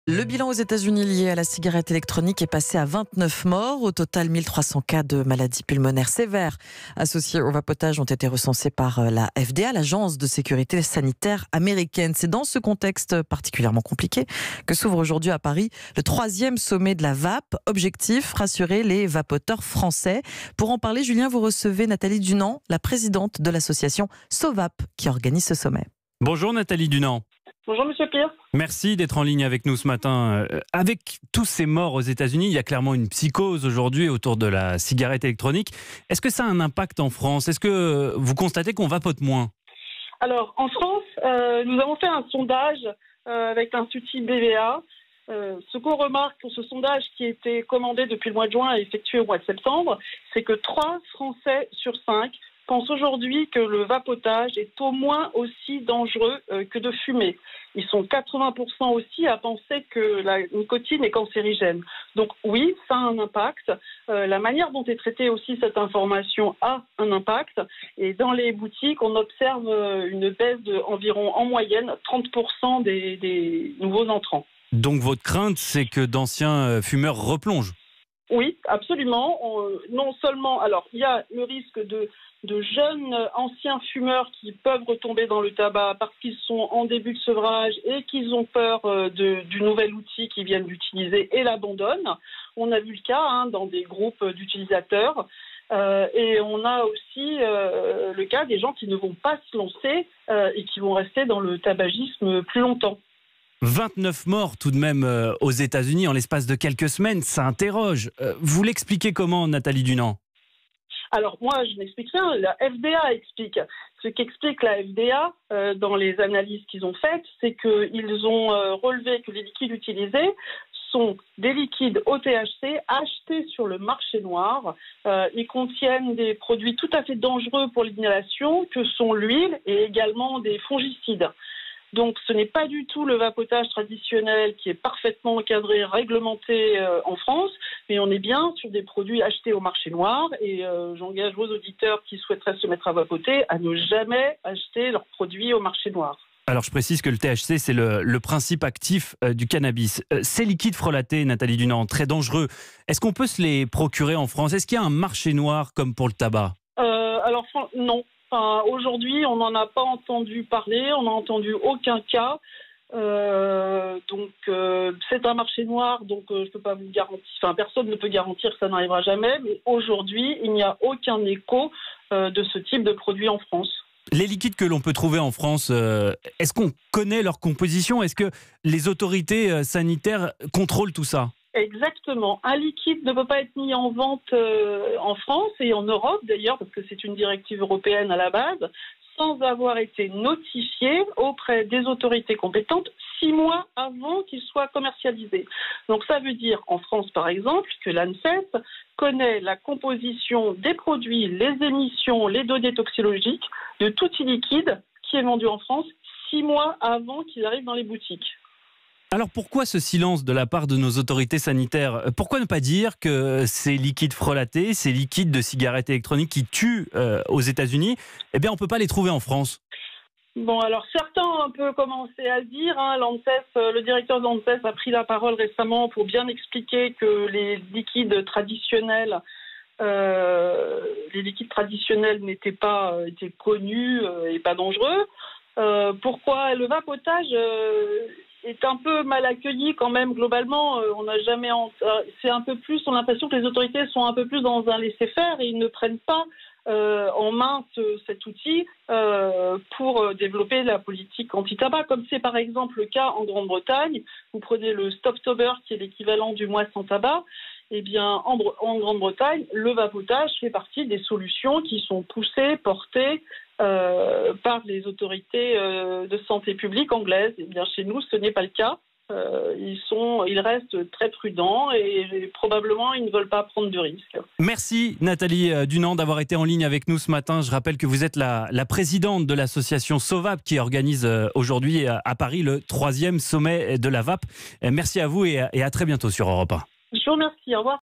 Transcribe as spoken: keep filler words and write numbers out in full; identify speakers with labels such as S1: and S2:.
S1: Le bilan aux États-Unis lié à la cigarette électronique est passé à vingt-neuf morts. Au total, mille trois cents cas de maladies pulmonaires sévères associés au vapotage ont été recensés par la F D A, l'Agence de sécurité sanitaire américaine. C'est dans ce contexte particulièrement compliqué que s'ouvre aujourd'hui à Paris le troisième sommet de la V A P. Objectif, rassurer les vapoteurs français. Pour en parler, Julien, vous recevez Nathalie Dunant, la présidente de l'association SOVAP, qui organise ce sommet.
S2: Bonjour Nathalie Dunant.
S3: Bonjour Monsieur Pierre.
S2: Merci d'être en ligne avec nous ce matin. Euh, avec tous ces morts aux États-Unis, il y a clairement une psychose aujourd'hui autour de la cigarette électronique. Est-ce que ça a un impact en France? Est-ce que vous constatez qu'on vapote moins?
S3: Alors en France, euh, nous avons fait un sondage euh, avec l'Institut B V A. Euh, ce qu'on remarque pour ce sondage qui a été commandé depuis le mois de juin et effectué au mois de septembre, c'est que trois Français sur cinq pensent aujourd'hui que le vapotage est au moins aussi dangereux euh, que de fumer. Ils sont quatre-vingts pour cent aussi à penser que la nicotine est cancérigène. Donc oui, ça a un impact. Euh, la manière dont est traitée aussi cette information a un impact. Et dans les boutiques, on observe une baisse d'environ, en moyenne, trente pour cent des, des nouveaux entrants.
S2: Donc votre crainte, c'est que d'anciens fumeurs replongent?
S3: Oui, absolument. On, non seulement, alors il y a le risque de, de jeunes anciens fumeurs qui peuvent retomber dans le tabac parce qu'ils sont en début de sevrage et qu'ils ont peur de, du nouvel outil qu'ils viennent d'utiliser et l'abandonnent. On a vu le cas hein, dans des groupes d'utilisateurs. Euh, et on a aussi euh, le cas des gens qui ne vont pas se lancer euh, et qui vont rester dans le tabagisme plus longtemps.
S2: vingt-neuf morts tout de même euh, aux États-Unis en l'espace de quelques semaines, ça interroge. Euh, vous l'expliquez comment, Nathalie Dunant?
S3: Alors moi, je n'explique rien. La F D A explique. Ce qu'explique la F D A euh, dans les analyses qu'ils ont faites, c'est qu'ils ont euh, relevé que les liquides utilisés sont des liquides au T H C achetés sur le marché noir. Euh, ils contiennent des produits tout à fait dangereux pour l'inhalation, que sont l'huile et également des fongicides. Donc ce n'est pas du tout le vapotage traditionnel qui est parfaitement encadré, réglementé euh, en France, mais on est bien sur des produits achetés au marché noir et euh, j'engage vos auditeurs qui souhaiteraient se mettre à vapoter à ne jamais acheter leurs produits au marché noir.
S2: Alors je précise que le T H C, c'est le, le principe actif euh, du cannabis. Euh, ces liquides frelatés, Nathalie Dunant, très dangereux, est-ce qu'on peut se les procurer en France? Est-ce qu'il y a un marché noir comme pour le tabac?
S3: euh, Alors non. Enfin, aujourd'hui, on n'en a pas entendu parler, on n'a entendu aucun cas. Euh, donc, euh, c'est un marché noir, donc euh, je peux pas vous garantir. Enfin, personne ne peut garantir que ça n'arrivera jamais. Mais aujourd'hui, il n'y a aucun écho euh, de ce type de produit en France.
S2: Les liquides que l'on peut trouver en France, euh, est-ce qu'on connaît leur composition? Est-ce que les autorités euh, sanitaires contrôlent tout ça?
S3: Exactement. Un liquide ne peut pas être mis en vente euh, en France et en Europe d'ailleurs, parce que c'est une directive européenne à la base, sans avoir été notifié auprès des autorités compétentes six mois avant qu'il soit commercialisé. Donc ça veut dire en France par exemple que l'ANSES connaît la composition des produits, les émissions, les données toxicologiques de tout liquide qui est vendu en France six mois avant qu'il arrive dans les boutiques.
S2: Alors pourquoi ce silence de la part de nos autorités sanitaires? Pourquoi ne pas dire que ces liquides frelatés, ces liquides de cigarettes électroniques qui tuent euh, aux États-Unis, eh bien on ne peut pas les trouver en France?
S3: Bon, alors certains ont un peu commencé à le dire. Hein. L'ANSES, le directeur de l'ANSES a pris la parole récemment pour bien expliquer que les liquides traditionnels, euh, les liquides traditionnels n'étaient pas euh, étaient connus euh, et pas dangereux. Euh, pourquoi le vapotage euh, est un peu mal accueilli quand même globalement. Euh, on n'a jamais, en... c'est un peu plus, on a l'impression que les autorités sont un peu plus dans un laisser-faire et ils ne prennent pas euh, en main ce, cet outil euh, pour développer la politique anti-tabac, comme c'est par exemple le cas en Grande-Bretagne. Vous prenez le Stoptober qui est l'équivalent du mois sans tabac. Eh bien, en, en Grande-Bretagne, le vapotage fait partie des solutions qui sont poussées, portées euh, par les autorités euh, de santé publique anglaises. Eh bien, chez nous, ce n'est pas le cas. Euh, ils, sont, ils restent très prudents et, et probablement ils ne veulent pas prendre de risques.
S2: Merci Nathalie Dunant d'avoir été en ligne avec nous ce matin. Je rappelle que vous êtes la, la présidente de l'association SOVAP qui organise aujourd'hui à Paris le troisième sommet de la V A P. Merci à vous et, et à très bientôt sur Europe un.
S3: Je vous remercie. Au revoir.